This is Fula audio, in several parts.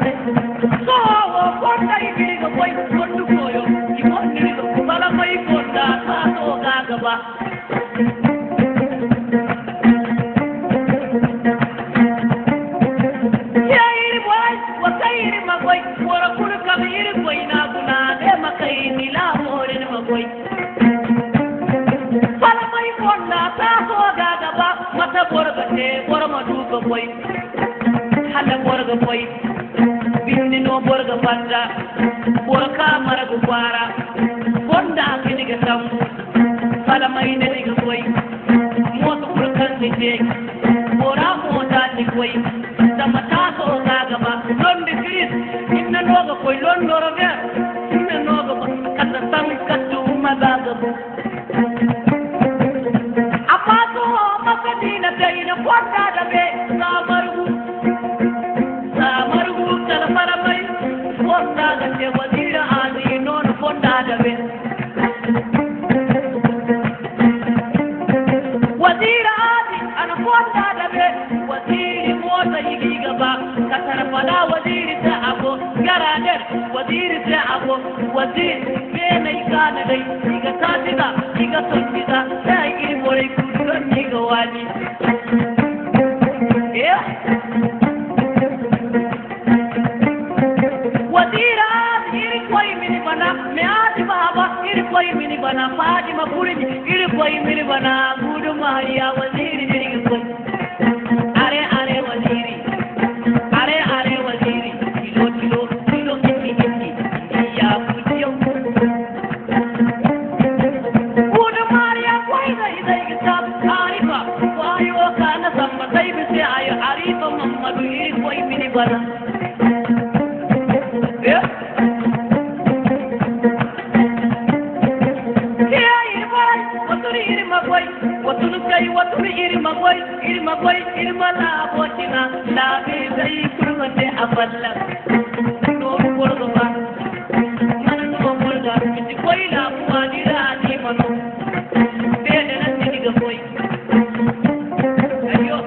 so fonda igiri ga boy fondu koyo ki wonni ga bala mai fonda ta to ga gaba ya iri boy wa kairi magoy wora kulu kam iri boy na guna de makai mila morin magoy bala mai fonda ta to ga gaba mata borga te bora maduga boy hala borga boy binni no borga banda borka maragu kwara bonda kini ga sambu bala mai ne ga boy moto kurkan ni je bora mota ni boy sama ta so ga gaba don de kris inna no ga boy lon doro ga inna no ga kata sam katu magaga apa to makadina dayna bonda da be samaru tala paramai bonda ga te wazira ali non bonda da be wazira ali ana bonda da be waziri mota yigi gaba kasar fada waziri ta ago garader waziri ta ago wazir be nai kana dai diga tatika diga sondiga sai iri bore kudon diga wani wazira iri koi mini bana me ati baba iri koi mini bana Fatima Kuriji iri koi mini bana gudu Maria waziri diri koi are waziri kilo kiki ya kudiyo gudu Maria koi dai kitab arifa wayo kana samba dai bise ayo arifa Muhammadu iri koi mini bana iri mala botina la be dai kurmate afalla no borgo ba man no borga ti koi la wani ra ni mano be de nan ti ga koi ayo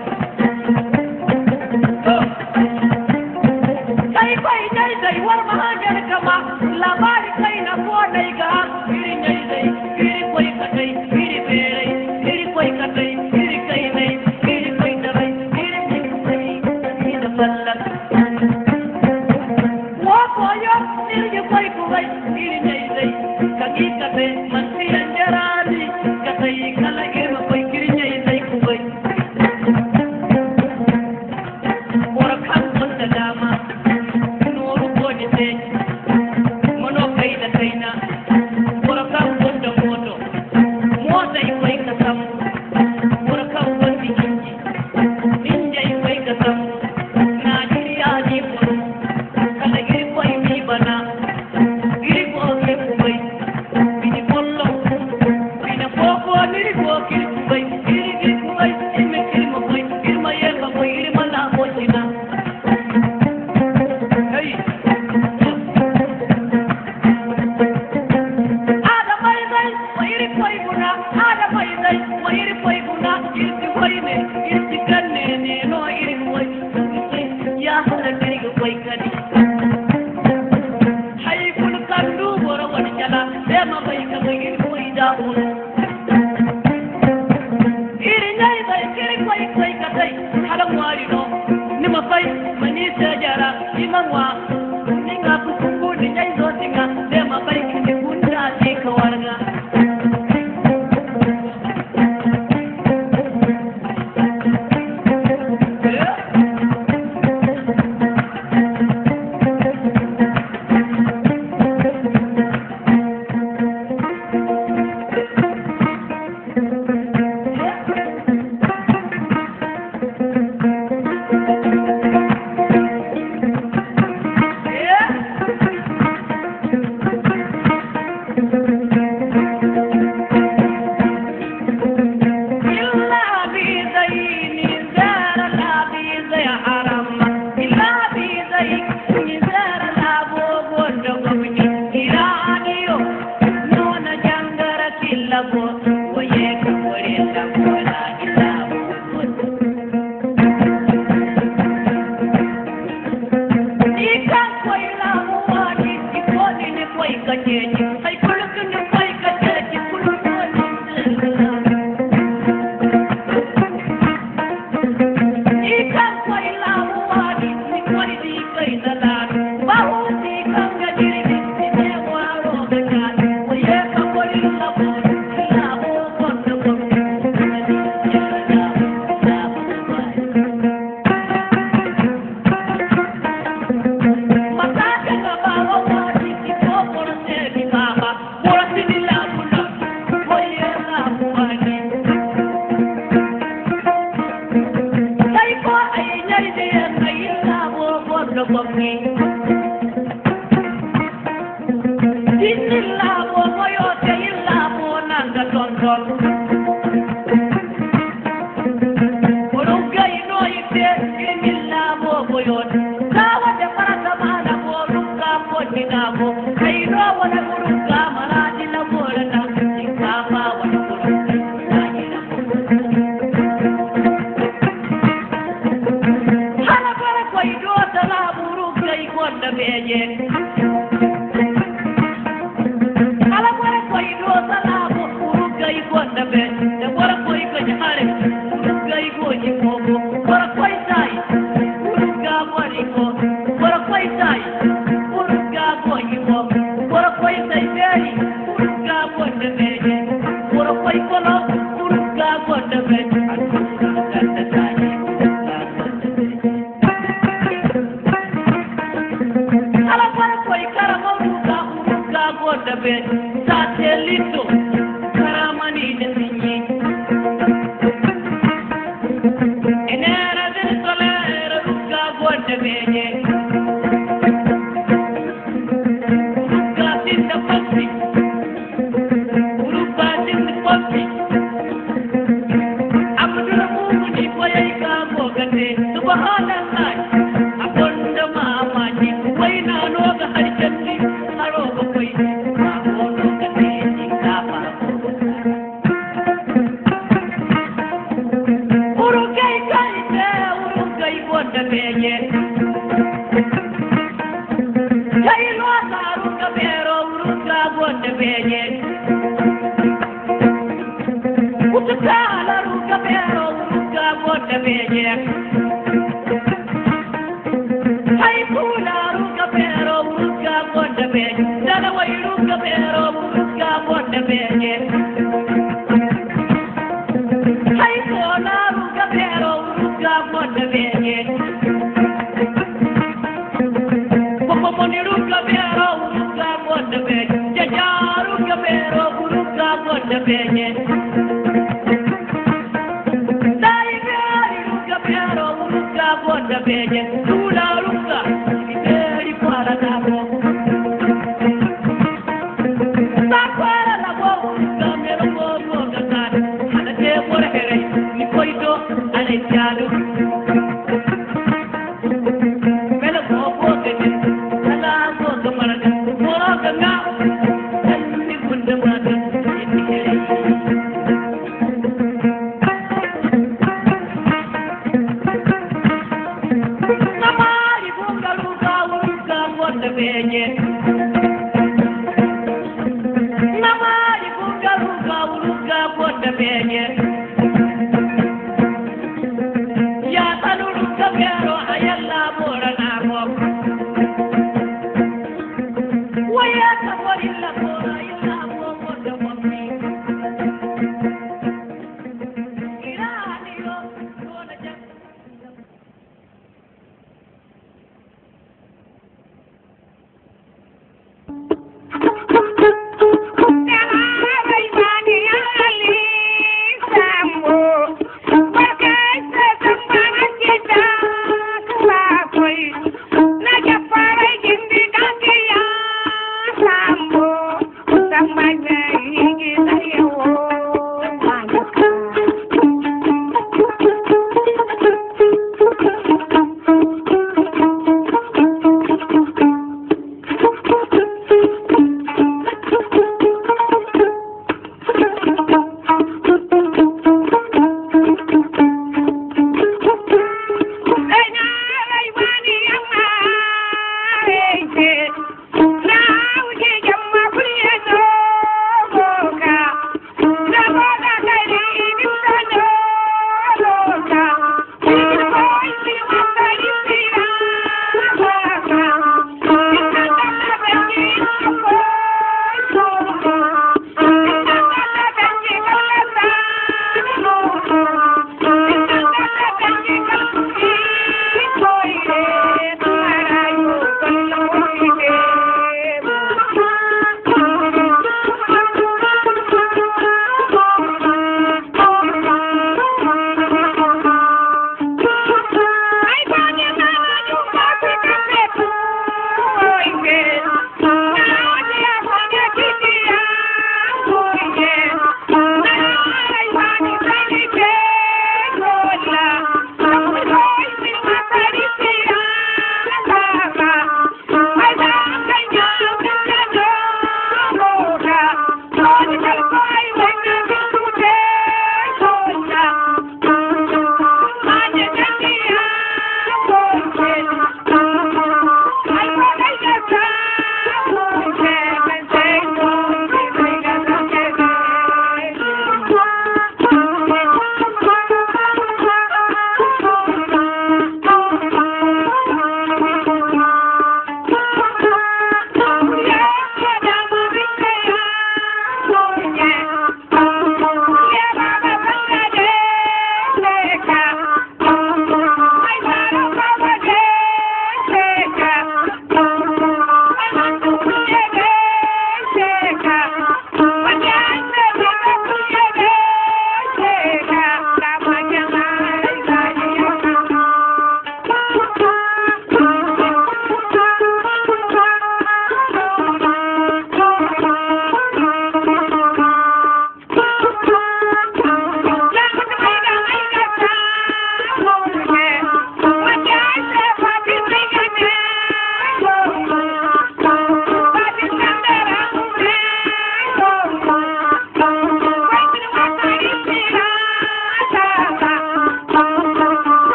dai war mahajar kama labari kai na ko dai ga iri dai iri koi ka dai iri bere iri koi ka dai iri kai dai iri koi da bai iri dai da fallan wa ko yo iri koi ku bai iri dai ka ki ka dai man tiran jarali ka dai kala iri koi iri dai ku bai war kan da dama mono kai da kaina wara kan wanda moto mota yi kai ka sam wara kan wanda kinji ninja yi kai ka sam Najeriya ji buru kala giri koi mi bana giri ko ke kubai bini bollo bina koko niri ko kiri kubai giri kubai ime kiri mo koi irma yelba koi irma la bochina hey Ika kajeji ay kulukun fay kajeji kulukun ikan koy lamu wadi ni koy di kay dalan bahu di kan gajiri di ne waro gajan oye ka koy lamu lamu kondo kondo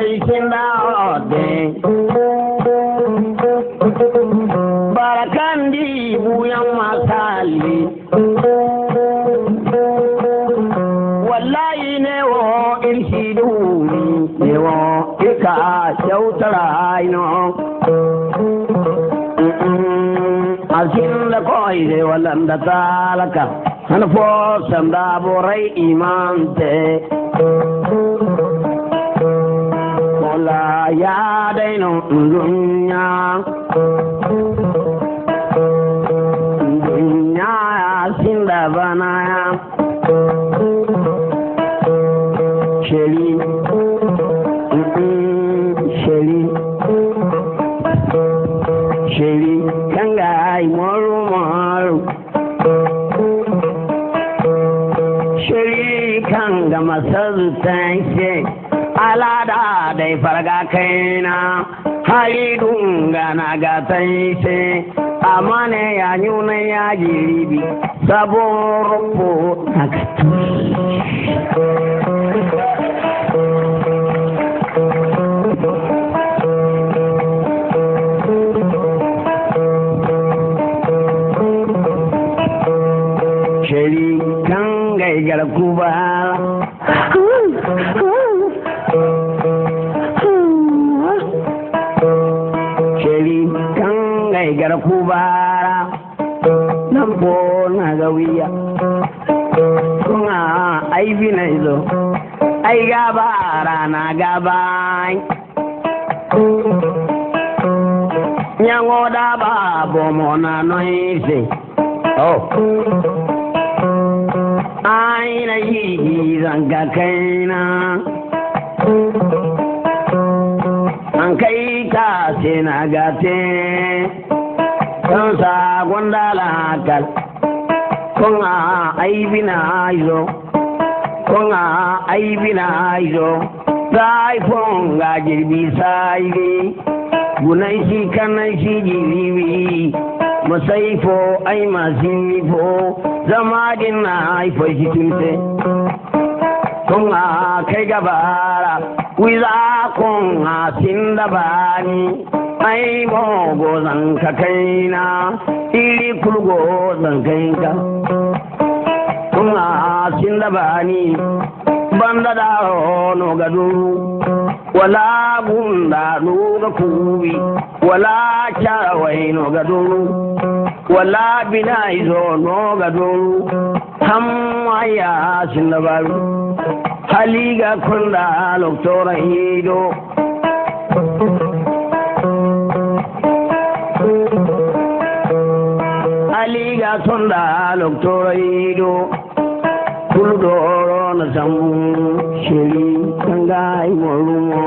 foi sinda ode barakandi buyan masali wallahi ne wo irshidu ne wo ika shautara ino asin da koi de walanda talaka han fo sanda borai imante mola ya daino dunya dunya sinda banaya sheli sheli sheli kangai moru moru sheli kanga masazu tanse alada dai farga kaina hari dunga na ga tanse amane ya nyuna ya jiribi saboropo nakatu sheri kangai garkuba sheri kangai garkubara nan ko na gawiya kuma ai binaizo ai gabara na gabai nyango da ba bomo na noise oh ai na yi zanga kaina an kai ta sai na gate kan sa gondala kal konga aibi na izo konga aibi na izo sai fonga jirbi sai gunai shi kanai shi jiribi masaifo ai masifo zama din na haifar shi tunse kun a kai gabara wiza kun a sin da bani ai mogo zan ka kaina iri kulgo zan kainka kun a sin da bani banda da no gaduru wala bunda no ga kubi wala chawai no gaduru wala bina izo no gaduru hamaya sinabaru haliga kunda loktora ido haliga kunda loktora ido kuldoro na samu shiri kangai morumo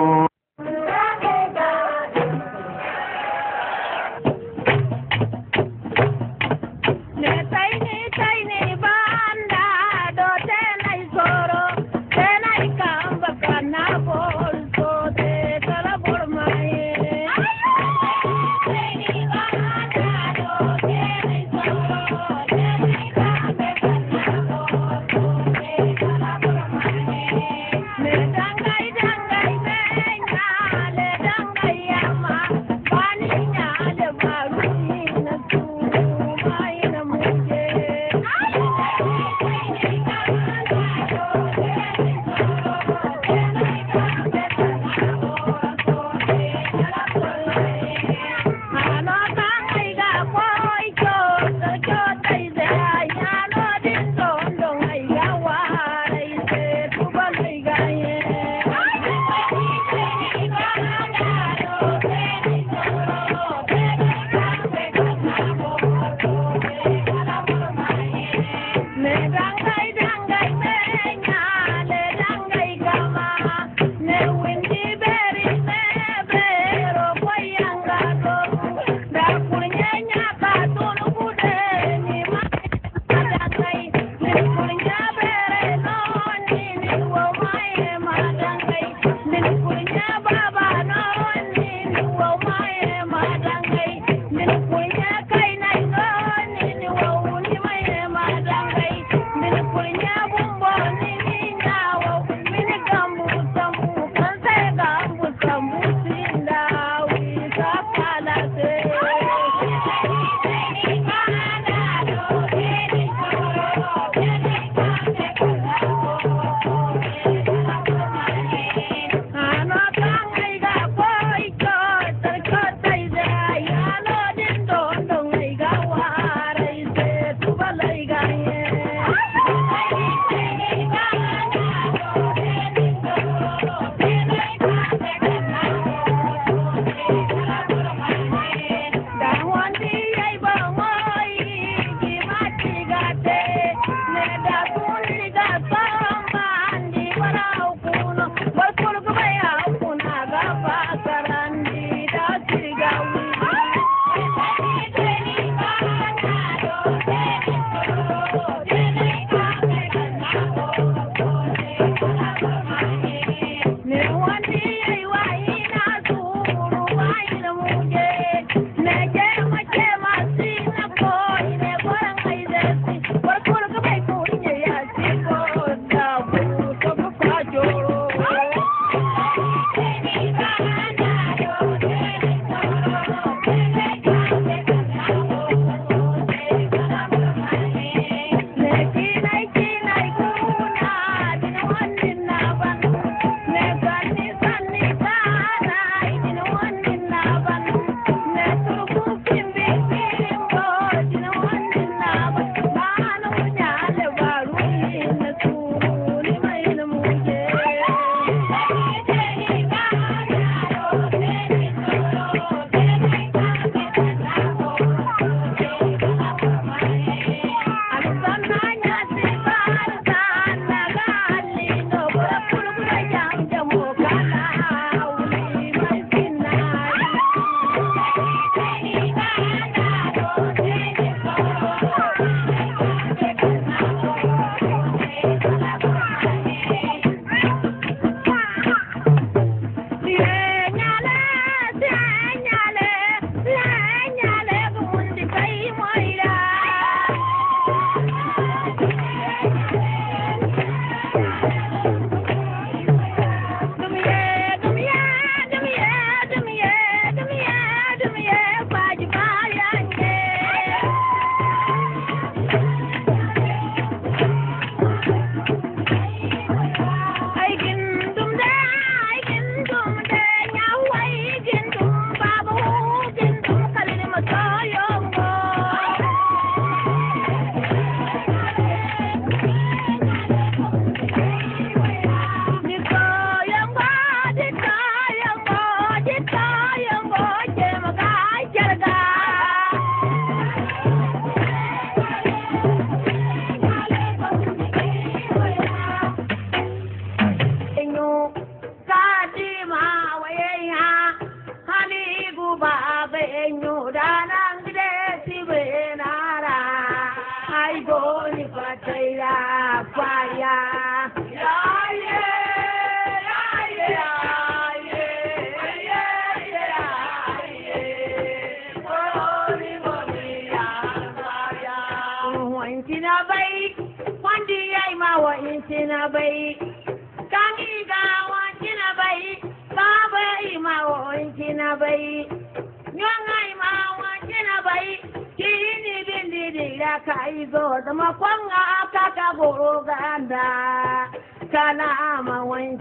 Kana ma